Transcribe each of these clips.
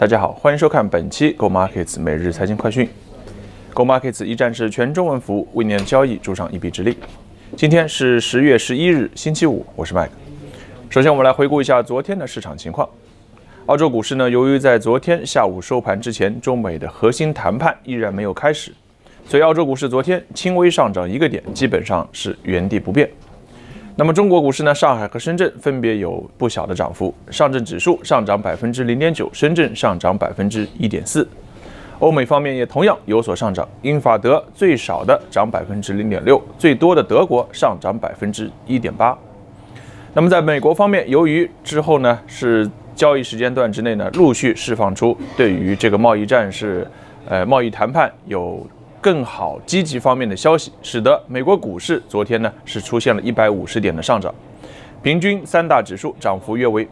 大家好，欢迎收看本期 gomarkets 每日财经快讯。gomarkets 一站式全中文服务，为您的交易助上一臂之力。今天是10月11日，星期五，我是 Mike。首先，我们来回顾一下昨天的市场情况。澳洲股市呢，由于在昨天下午收盘之前，中美的核心谈判依然没有开始，所以澳洲股市昨天轻微上涨1个点，基本上是原地不变。那么中国股市呢，上海和深圳分别有不小的涨幅，上证指数上涨0.9%，深圳上涨1.4%。欧美方面也同样有所上涨，英法德最少的涨0.6%，最多的德国上涨1.8%。那么在美国方面，由于之后呢是交易时间段之内呢，陆续释放出对于这个贸易战贸易谈判有更好积极方面的消息，使得美国股市昨天呢是出现了150点的上涨，平均三大指数涨幅约为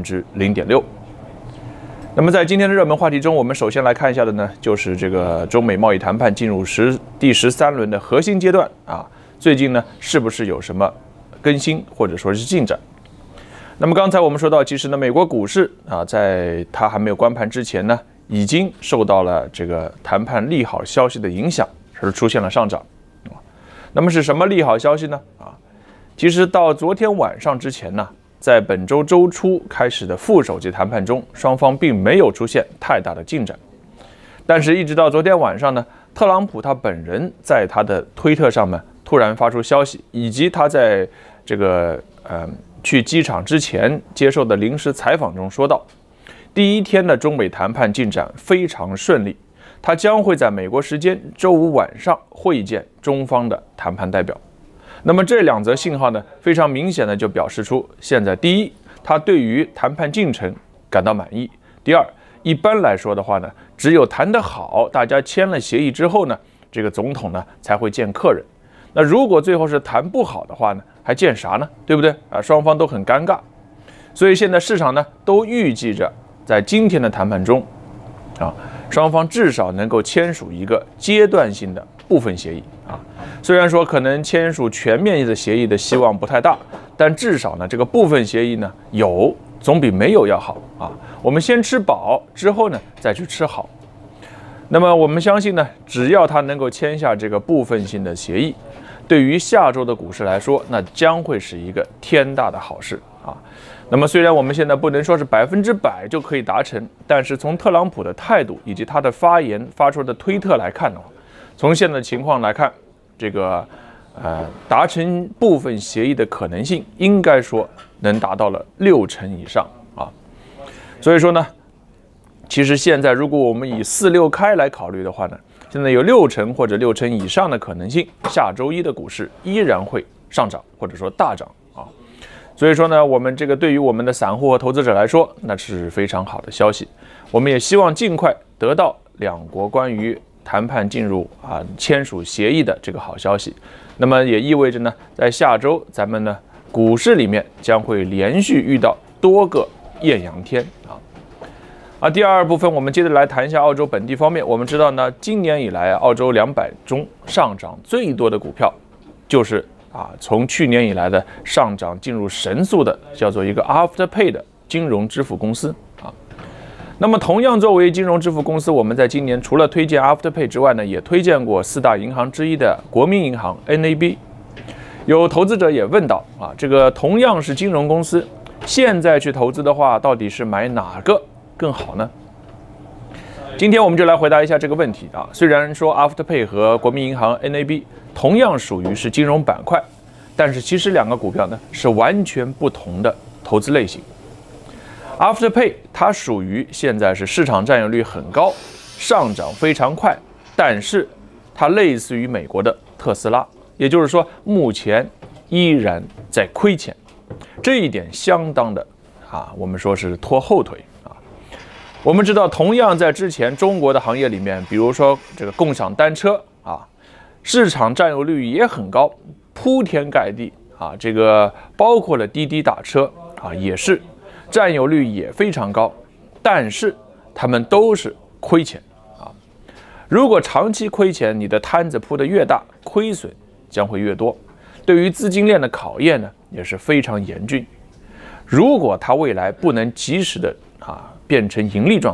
0.6%。那么在今天的热门话题中，我们首先来看一下的呢，就是这个中美贸易谈判进入第13轮的核心阶段啊，最近呢是不是有什么更新或者说是进展？那么刚才我们说到，其实呢，美国股市啊，在它还没有关盘之前呢，已经受到了这个谈判利好消息的影响，而出现了上涨。那么是什么利好消息呢？其实到昨天晚上之前呢，在本周周初开始的副手级谈判中，双方并没有出现太大的进展。但是，一直到昨天晚上呢，特朗普他本人在他的推特上面突然发出消息，以及他在这个去机场之前接受的临时采访中说道，第一天的中美谈判进展非常顺利，他将会在美国时间周五晚上会见中方的谈判代表。那么这两则信号呢，非常明显的就表示出，现在第一，他对于谈判进程感到满意；第二，一般来说的话呢，只有谈得好，大家签了协议之后呢，这个总统呢才会见客人。那如果最后是谈不好的话呢，还见啥呢？对不对啊？双方都很尴尬。所以现在市场呢都预计着，在今天的谈判中，双方至少能够签署一个阶段性的部分协议啊。虽然说可能签署全面的协议的希望不太大，但至少呢这个部分协议呢有总比没有要好啊。我们先吃饱之后呢再去吃好。那么我们相信呢，只要他能够签下这个部分性的协议，对于下周的股市来说，那将会是一个天大的好事啊。那么虽然我们现在不能说是100%就可以达成，但是从特朗普的态度以及他的发言发出的推特来看的话，从现在的情况来看，这个达成部分协议的可能性应该说能达到了60%以上啊。所以说呢，其实现在如果我们以4-6开来考虑的话呢，现在有60%或者60%以上的可能性，下周一的股市依然会上涨或者说大涨啊。所以说呢，我们这个对于我们的散户和投资者来说，那是非常好的消息。我们也希望尽快得到两国关于谈判进入签署协议的这个好消息。那么也意味着呢，在下周咱们呢股市里面将会连续遇到多个艳阳天啊。第二部分，我们接着来谈一下澳洲本地方面。我们知道呢，今年以来澳洲200中上涨最多的股票，就是从去年以来的上涨进入神速的，叫做一个 Afterpay 的金融支付公司啊。那么同样作为金融支付公司，我们在今年除了推荐 Afterpay 之外呢，也推荐过4大银行之一的国民银行 NAB。有投资者也问到这个同样是金融公司，现在去投资的话，到底是买哪个更好呢？今天我们就来回答一下这个问题啊。虽然说 Afterpay 和国民银行 NAB 同样属于是金融板块，但是其实两个股票呢是完全不同的投资类型。Afterpay 它属于现在是市场占有率很高，上涨非常快，但是它类似于美国的特斯拉，也就是说目前依然在亏钱，这一点相当的我们说是拖后腿。我们知道，同样在之前中国的行业里面，比如说这个共享单车市场占有率也很高，铺天盖地这个包括了滴滴打车也是占有率也非常高，但是他们都是亏钱如果长期亏钱，你的摊子铺得越大，亏损将会越多，对于资金链的考验呢也是非常严峻。如果它未来不能及时的变成盈利状态，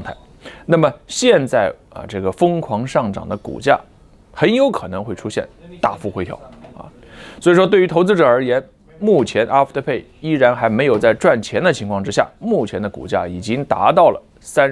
那么现在这个疯狂上涨的股价很有可能会出现大幅回调啊。所以说，对于投资者而言，目前 Afterpay 依然还没有在赚钱的情况之下，目前的股价已经达到了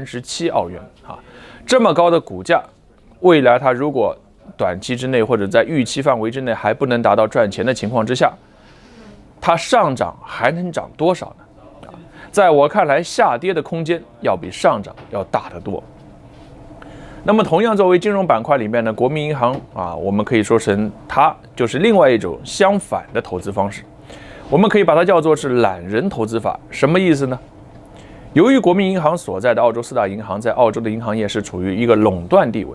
37澳元啊，这么高的股价，未来它如果短期之内或者在预期范围之内还不能达到赚钱的情况之下，它上涨还能涨多少呢？在我看来，下跌的空间要比上涨要大得多。那么，同样作为金融板块里面的国民银行我们可以说成它就是另外一种相反的投资方式，我们可以把它叫做是懒人投资法。什么意思呢？由于国民银行所在的澳洲四大银行在澳洲的银行业是处于一个垄断地位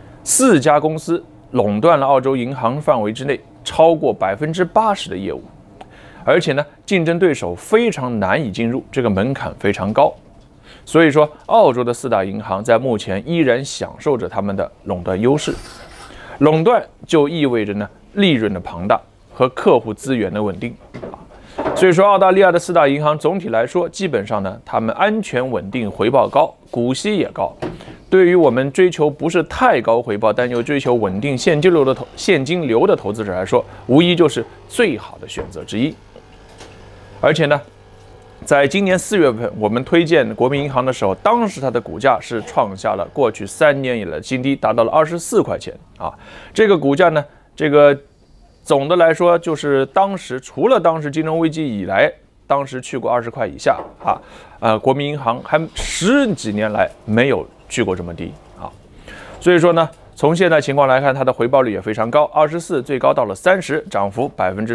，4家公司垄断了澳洲银行范围之内超过80%的业务，而且呢，竞争对手非常难以进入，这个门槛非常高。所以说，澳洲的4大银行在目前依然享受着他们的垄断优势。垄断就意味着呢，利润的庞大和客户资源的稳定所以说，澳大利亚的4大银行总体来说，基本上呢，他们安全稳定，回报高，股息也高。对于我们追求不是太高回报，但又追求稳定现金流的投资者来说，无疑就是最好的选择之一。而且呢，在今年4月份，我们推荐国民银行的时候，当时它的股价是创下了过去3年以来的新低，达到了24块钱啊。这个股价呢，总的来说就是除了当时金融危机以来，当时去过20块以下国民银行还10几年来没有去过这么低啊。所以说呢，从现在情况来看，它的回报率也非常高，24最高到了30，涨幅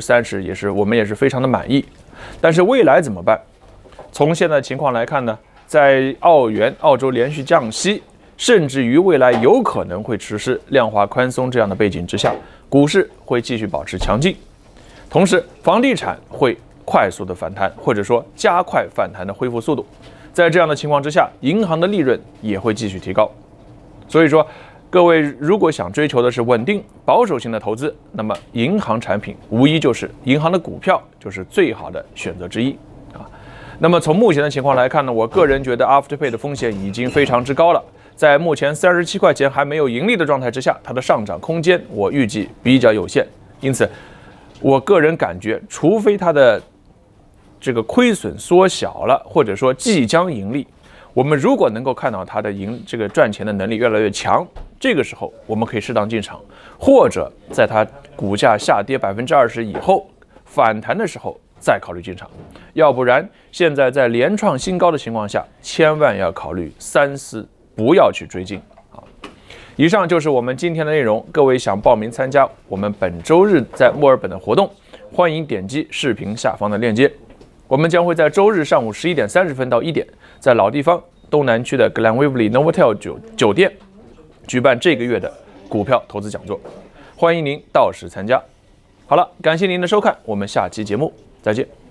30%，我们也是非常的满意。但是未来怎么办？从现在情况来看呢，在澳洲连续降息，甚至于未来有可能会实施量化宽松这样的背景之下，股市会继续保持强劲，同时房地产会快速的反弹，或者说加快反弹的恢复速度。在这样的情况之下，银行的利润也会继续提高。所以说，各位如果想追求的是稳定保守性的投资，那么银行产品无疑就是银行的股票就是最好的选择之一那么从目前的情况来看呢，我个人觉得 Afterpay 的风险已经非常之高了。在目前37块钱还没有盈利的状态之下，它的上涨空间我预计比较有限。因此，我个人感觉，除非它的这个亏损缩小了，或者说即将盈利，我们如果能够看到它的赚钱的能力越来越强，这个时候我们可以适当进场，或者在它股价下跌20%以后反弹的时候再考虑进场。要不然，现在在连创新高的情况下，千万要考虑三思，不要去追进以上就是我们今天的内容。各位想报名参加我们本周日在墨尔本的活动，欢迎点击视频下方的链接。我们将会在周日上午11点30分到1点，在老地方东南区的 Glenwaverley Novotel 酒店举办这个月的股票投资讲座，欢迎您到时参加。好了，感谢您的收看，我们下期节目再见。